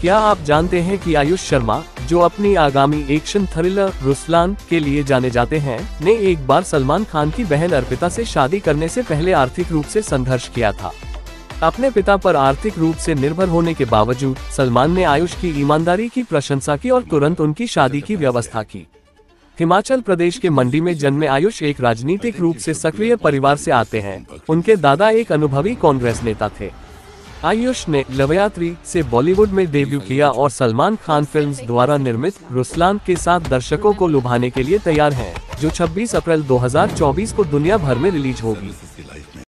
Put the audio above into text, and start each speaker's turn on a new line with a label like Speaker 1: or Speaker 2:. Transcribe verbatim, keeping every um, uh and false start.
Speaker 1: क्या आप जानते हैं कि आयुष शर्मा, जो अपनी आगामी एक्शन थ्रिलर रुस्लान के लिए जाने जाते हैं, ने एक बार सलमान खान की बहन अर्पिता से शादी करने से पहले आर्थिक रूप से संघर्ष किया था। अपने पिता पर आर्थिक रूप से निर्भर होने के बावजूद सलमान ने आयुष की ईमानदारी की प्रशंसा की और तुरंत उनकी शादी की व्यवस्था की। हिमाचल प्रदेश के मंडी में जन्मे आयुष एक राजनीतिक रूप से सक्रिय परिवार से आते हैं। उनके दादा एक अनुभवी कांग्रेस नेता थे। आयुष ने लवयात्री से बॉलीवुड में डेब्यू किया और सलमान खान फिल्म्स द्वारा निर्मित रुस्लान के साथ दर्शकों को लुभाने के लिए तैयार हैं, जो छब्बीस अप्रैल दो हज़ार चौबीस को दुनिया भर में रिलीज होगी।